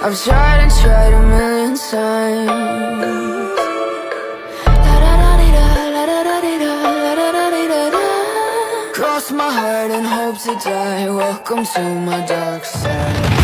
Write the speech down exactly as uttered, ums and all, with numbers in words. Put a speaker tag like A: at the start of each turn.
A: I've tried and tried a million times. Cross my heart and hope to die. Welcome to my dark side.